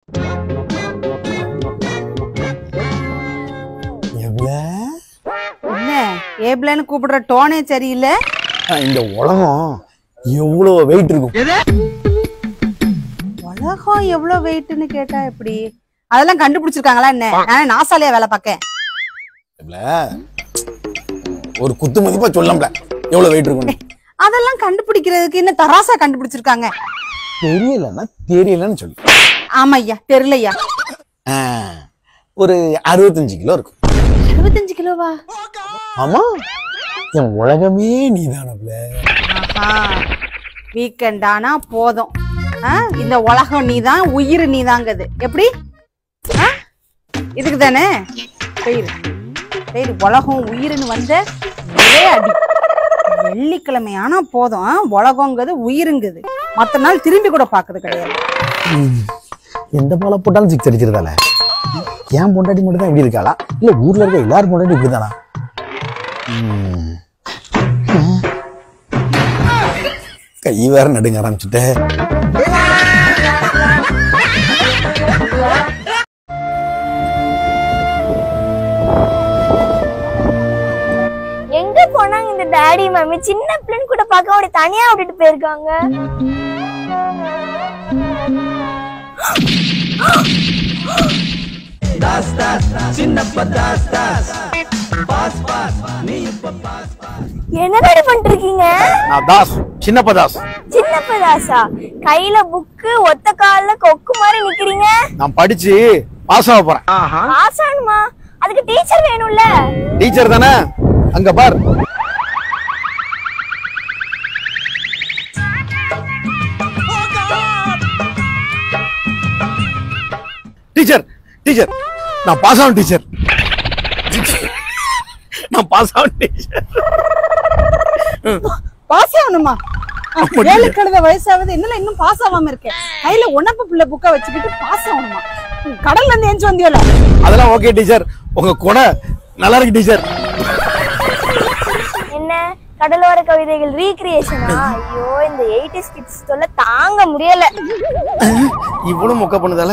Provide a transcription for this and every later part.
என்ன ஏப்லன்னு கூப்பிடுற டோனே சரியில்லை. இந்த உலகம் எவ்வளவு வெயிட் இருக்கும்? உலகம் எவ்வளவு வெயிட்னு கேட்டா எப்படி? அதெல்லாம் கண்டுபிடிச்சிருக்காங்களா என்ன? நான் நாசாலையா வேலை பார்க்கேன். ஒரு குத்து மதிப்பா சொல்லல எவ்வளவு வெயிட் இருக்கும். அதெல்லாம் கண்டுபிடிக்கிறதுக்கு என்ன தராசா கண்டுபிடிச்சிருக்காங்க? தெரியலன்னு சொல்லு. ஆமா ஐயா, தெரியலையா. ஒரு 65 கிலோ இருக்கும். 65 கிலோவா? ஆமா, என் உலகமே நீதானப்ல. வீக்கெண்ட் ஆனா போதும், இந்த உலகம் நீதான், உயிர் நீதாங்குது. எப்படி? இதுக்கு தானே உலகம் உயிர்னு வந்த ஒரே அடி. வெள்ளிக்கிழமை ஆனா போதும், உலகங்கிறது உயிருங்குது. மத்த நாள் திரும்பி கூட பாக்குறது கிடையாது. எந்த பால போட்டாலும் சிக்ஸ் அடிச்சிருந்தால. ஏன் பொண்டாட்டி மட்டும் தான் இப்படி இருக்காளா, இல்ல ஊர்ல இருக்க எல்லாரும் பொண்டாட்டி இப்படிதானா? கை வேற நடுங்க ஆரம்பிச்சுட்ட. எங்க போனாங்க இந்த டாடி மம்மி? சின்ன பிள்ளைன்னு கூட பார்க்க அவரை தனியா விட்டுட்டு போயிருக்காங்க. என்ன டாடி பண்ணிட்டு இருக்கீங்க? நான் தாஸ், சின்னப்ப தாஸ். சின்னப்ப தாஸா? கையில புக்கு, ஒத்த கால்ல கொக்கு மாதிரி நிக்கிறீங்க. நான் படிச்சு பாஸ் ஆக போறேன். பாஸ் ஆகணுமா? அதுக்கு டீச்சர் வேணும்ல. டீச்சர் தானே, அங்க பார். டீச்சர் டீச்சர், நான் பாஸ் ஆகும் டீச்சர். நான் பாஸ் ஆகும் டீச்சர். பாஸ் ஆகணுமா? ஏழு கழுத வயசாவது என்ன இன்னும் பாஸ் ஆகாம இருக்கேன். கையில உணப்பு பிள்ளை புக்கை வச்சுக்கிட்டு பாஸ் ஆகணுமா? கடல்ல இருந்து எஞ்சி வந்தியோல? அதெல்லாம் ஓகே டீச்சர், உங்க கொடை நல்லா இருக்கு டீச்சர். என்ன கடலோர கவிதைகள் ரீக்ரியேஷனா? ஐயோ, இந்த 80s கிட்ஸ் தொல்லை தாங்க முடியல. இவ்வளவு மொக்க பண்ணுதால.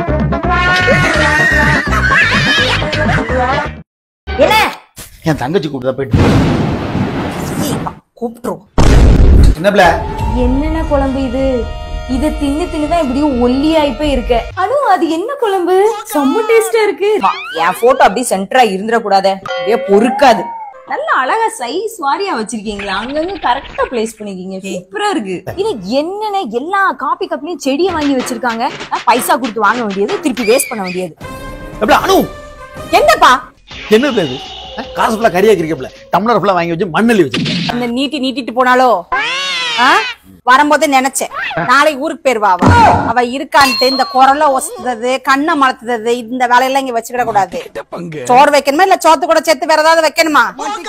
என்ன என் தங்கச்சி கூப்பிட்டா போயிட்டு கூப்பிட்டுருவோம். என்னப்ல? என்னென்ன குழம்பு இது? இத தின்னு தின்னுதான் இப்படியும் ஒல்லியாய் போய் இருக்க. அதுவும் அது என்ன குழம்பு? செம்ம டேஸ்டா இருக்கு. என் போட்டோ அப்படியே சென்டரா இருந்துட கூடாது, அப்படியே பொறுக்காது. நல்ல அழகா சைஸ் வாரியா வச்சிருக்கீங்களா? அங்கங்க கரெக்டா பிளேஸ் பண்ணிருக்கீங்க, சூப்பரா இருக்கு. இது என்னென்ன எல்லா காபி கப்லயும் செடியை வாங்கி வச்சிருக்காங்க. பைசா கொடுத்து வாங்க வேண்டியது, திருப்பி வேஸ்ட் பண்ண வேண்டியது. அனு, என்னப்பா என்னது இது? காசு ஃபுல்லா கறியா கிரிக்கப்ல டம்ளர் ஃபுல்லா வாங்கி வச்சு மண்ணள்ளி வச்சிருக்கேன். அந்த நீட்டிட்டு போனாலோ வரும்போது நினைச்சேன் நாளைக்கு ஊருக்கு போயிருவா. அவ இருக்கான்ட்டு இந்த குரலை ஒசுறது, கண்ணை மலத்துறது, இந்த வேலையெல்லாம் இங்க வச்சுக்கிட கூடாது. சோறு வைக்கணுமா இல்ல சோத்து கூட சேர்த்து வேற ஏதாவது வைக்கணுமா?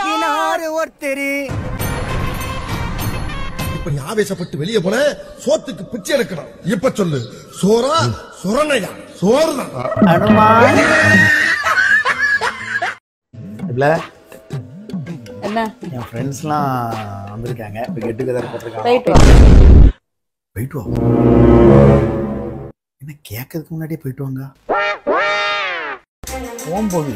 இப்ப நீ ஆவேசப்பட்டு வெளியே போன சோத்துக்கு பிச்சை எடுக்கணும். இப்ப சொல்லு, சோறா சுரணையா? சோறுதான். என்ன என் ஃப்ரெண்ட்ஸ்லாம் வந்திருக்காங்க, இப்போ கெட் டுகெதர் போட்டிருக்காங்க. போயிட்டு வா. என்ன கேட்கறதுக்கு முன்னாடியே போயிட்டு வாங்க. போகும்போது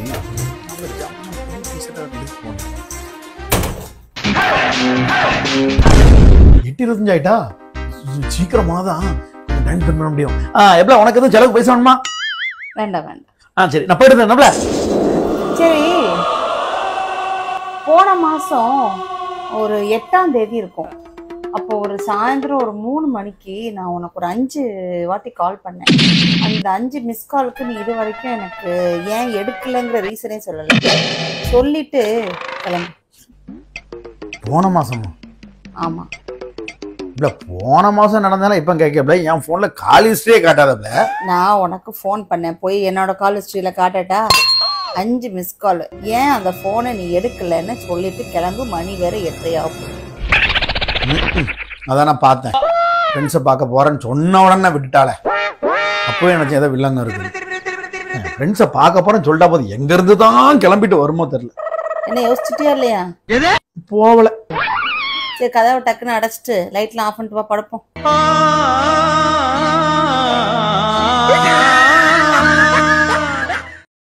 8:25 ஆயிட்டா, சீக்கிரமா தான் டைம் ஸ்பெண்ட் பண்ண முடியும். எப்பல உனக்கு எதுவும் செலவுக்கு பைசா வேணுமா? வேண்டாம் வேண்டாம். சரி, நான் போயிட்டு நம்மள. சரி, போன மாசம் ஒரு 8ஆம் தேதி இருக்கும். அப்போ ஒரு சாயந்தரம் ஒரு 3 மணிக்கு நான் உனக்கு ஒரு 5 வாட்டி கால் பண்ணேன். அந்த 5 மிஸ் காலுக்கு நீ இது வரைக்கும் எனக்கு ஏன் எடுக்கலைங்கிற ரீசனே சொல்லலை. சொல்லிட்டு கிளம்பு. போன மாசமா? ஆமா. இல்ல, போன மாசம் நடந்தாலும் இப்ப கேட்கல. என் போன்ல கால் ஹிஸ்டரியே காட்டாதப்ல. நான் உனக்கு போன் பண்ணேன், போய் என்னோட கால் ஹிஸ்டரியில காட்டட்டா? 5 மிஸ் கால். ஏன் அந்த போனை நீ எடுக்கலன்னு சொல்லிட்டு கிளம்பு. மணி வேற 8:30 ஆகும். அதான் நான் பார்த்தேன். ஃப்ரெண்ட்ஸை பார்க்க போறேன்னு சொன்ன உடனே விட்டுட்டாளே. அப்பவே நினைச்சேன் ஏதோ வில்லங்க இருக்கு. ஃப்ரெண்ட்ஸை பார்க்க போறேன்னு சொல்லிட்டா போதும், எங்க இருந்து தான் கிளம்பிட்டு வருமோ தெரியல. என்ன யோசிச்சுட்டியா இல்லையா? போகல. சரி, கதவை டக்குன்னு அடைச்சிட்டு லைட்லாம் ஆஃப் பண்ணிட்டு வா, படுப்போம்.